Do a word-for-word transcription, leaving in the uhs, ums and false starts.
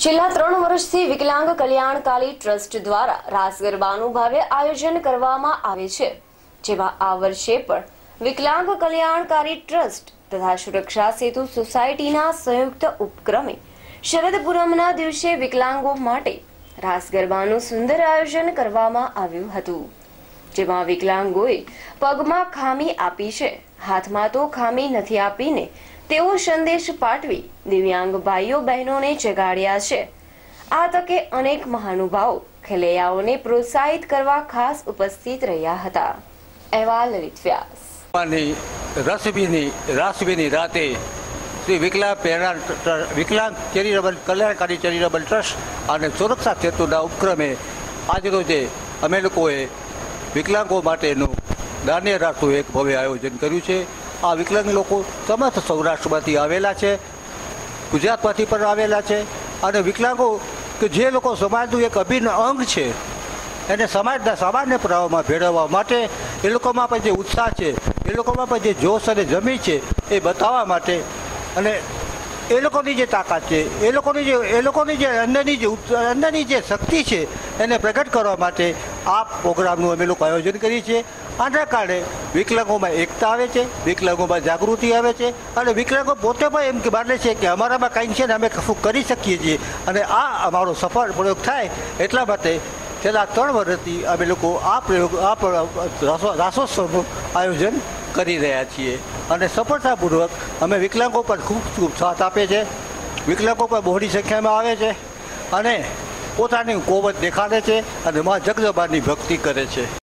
છેલ્લા ત્રણ વર્ષથી વિકલાંગ કલ્યાણકારી ટ્રસ્ટ દ્વારા રાસ ગરબાનું ભવ્ય આયોજન કરવામાં આવે છે, જેમાં આ વર્ષે પણ વિકલાંગ કલ્યાણકારી ટ્રસ્ટ તથા સુરક્ષા સેતુ સોસાયટીના સંયુક્ત ઉપક્રમે શરદ પૂનમના દિવસે વિકલાંગો માટે રાસ ગરબાનું સુંદર આયોજન કરવામાં આવ્યું હતું, જેમાં વિકલાંગોએ પગમાં ખામી આપી છે, હાથમાં તો ખામી નથી આપીને તેઓ સંદેશ પાઠવી દિવ્યાંગ ભાઈઓ બહેનોને જગાડ્યા છે। આ તકે અનેક મહાનુભાવો ખેલૈયાઓને પ્રોત્સાહિત કરવા ખાસ ઉપસ્થિત રહ્યા હતા। અહેવાલ લલિત વ્યાસ। રસભીની રાસભીની રાતે શ્રી વિકલાંગ વિકલાંગ ચેરિટેબલ કલ્યાણકારી ચેરિટેબલ ટ્રસ્ટ અને સુરક્ષા સેતુના ઉપક્રમે આજરોજે અમે લોકોએ વિકલાંગો માટેનું દાન્ય રાસનું એક ભવ્ય આયોજન કર્યું છે। આ વિકલાંગ લોકો સમસ્ત સૌરાષ્ટ્રમાંથી આવેલા છે, ગુજરાતમાંથી પણ આવેલા છે અને વિકલાંગો કે જે લોકો સમાજનું એક અભિન્ન અંગ છે એને સમાજના સામાન્ય પ્રવાહમાં ભેળવવા માટે એ લોકોમાં પણ જે ઉત્સાહ છે, એ લોકોમાં પણ જે જોશ અને જમી છે એ બતાવવા માટે અને એ લોકોની જે તાકાત છે, એ લોકોની જે એ લોકોની જે અંદરની જે અંદરની જે શક્તિ છે એને પ્રગટ કરવા માટે આ પ્રોગ્રામનું અમે લોકો આયોજન કરીએ છીએ। આના કારણે વિકલાંગોમાં એકતા આવે છે, વિકલાંગોમાં જાગૃતિ આવે છે અને વિકલાંગો પોતે પણ એમ કે માને છે કે અમારામાં કંઈ છે ને અમે કશું કરી શકીએ છીએ અને આ અમારો સફળ પ્રયોગ થાય એટલા માટે છેલ્લા ત્રણ વર્ષથી અમે લોકો આ પ્રયોગ આ રાસોત્સવનું આયોજન કરી રહ્યા છીએ અને સફળતાપૂર્વક અમે વિકલાંગો પર ખૂબ ખૂબ સાથ આપે છે। વિકલાંગો પણ બહોળી સંખ્યામાં આવે છે અને પોતાની કોવત દેખાડે છે અને મા જગદંબાની ભક્તિ કરે છે।